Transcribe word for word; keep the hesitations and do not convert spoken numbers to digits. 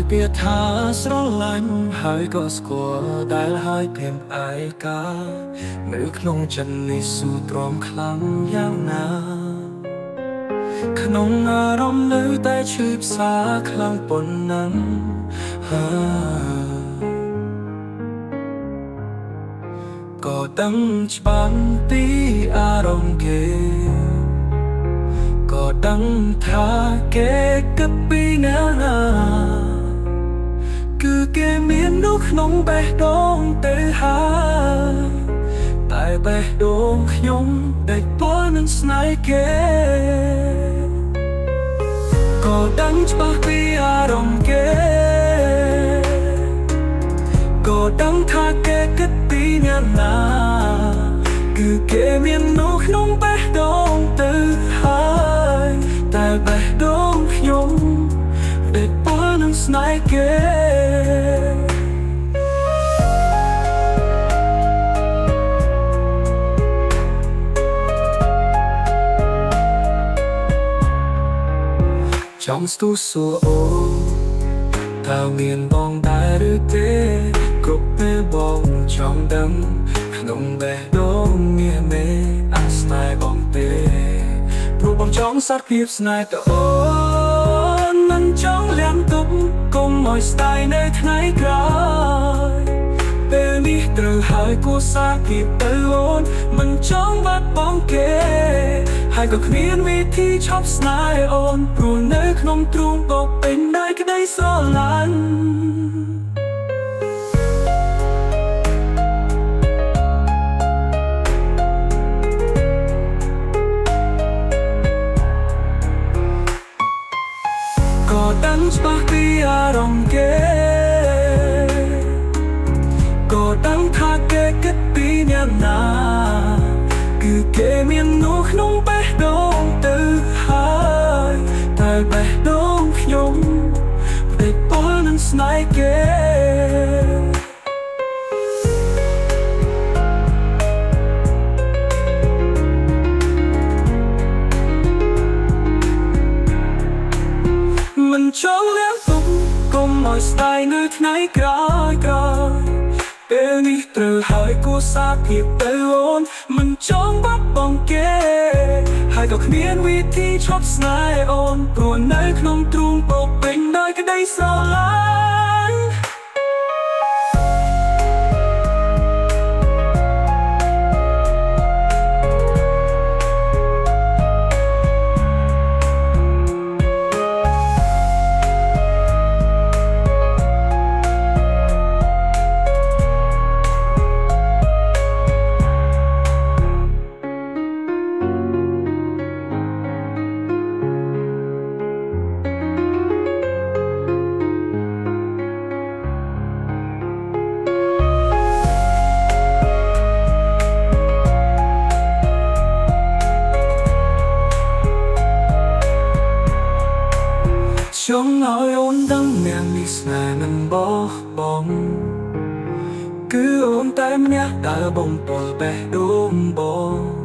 ពាក្យថាស្រឡាញ់ហើយក៏ស្គាល់ដែលហើយព្រាមផ្អែកកានៅក្នុងចិត្តនេះស៊ូទ្រាំខ្លាំងយ៉ាងណាក្នុងអារម្មណ៍នៅតែឈឺផ្សាខ្លាំងប៉ុណ្ណឹងក៏ដឹងច្បាស់ពីអារម្មណ៍គេក៏ដឹងថាគេគិតពីណាណាគឺគេមាននៅក្នុងបេះដូងទៅហើយតែបេះដូងខ្ញុំដែលពោលនឹងស្នេហ៍គេក៏ដឹងច្បាស់ពីអារម្មណ៍គេក៏ដឹងថាគេគិតពីណាណាគឺគេមាននៅក្នុងបេះដូងទៅហើយតែបេះដូងខ្ញុំដែលពោលនឹងស្នេហ៍គេចង់ស្ទុះសួរអូថាមានបងដែរឬទេគ្រប់ពេលបងចង់ដឹងក្នុងបេះដូងមានមេអាស្នេហ៍បងទេព្រោះបងចង់សាត់ភាពស្នេហ៍ទៅអូនមិនចង់លៀងទុកកុំឲ្យស្ដាយនៅថ្ងៃក្រោយពេលនេះត្រូវហើយគួរសាភាពទៅអូនមិនចង់បាត់បង់គេហើយក៏គ្មានវិធីឈប់ស្នេហ៍អូនព្រោះនៅក្នុងទ្រូងបោកពេញដោយក្តីស្រឡាញ់ក៏ដឹងច្បាស់ពីអារម្មណ៍គេក៏ដឹងថាគេគិតពីយ៉ាងណាគឺគេមាននៅក្នុងបេះដូងទៅហើយតែបេះដូងខ្ញុំដែលពោលនឹងស្នេហ៍គេមិនចង់លៀងទុកកុំឲ្យស្ដាយនៅថ្ងៃក្រោយក្រោយពេលនេះត្រូវហើយគួរសាភាពទៅអូនមិនចង់បាត់បង់គេហើយក៏គ្មានវិធីឈប់ស្នេហ៍អូនព្រោះនៅក្នុងទ្រូងបោកពេញដោយក្តីស្រឡាញ់ចង់ឲ្យអូនដឹងអ្នកនេះស្នេហ៍មិនបោះបង់គឺអូនតែម្នាក់ដែលបំពល់បេះដូងបង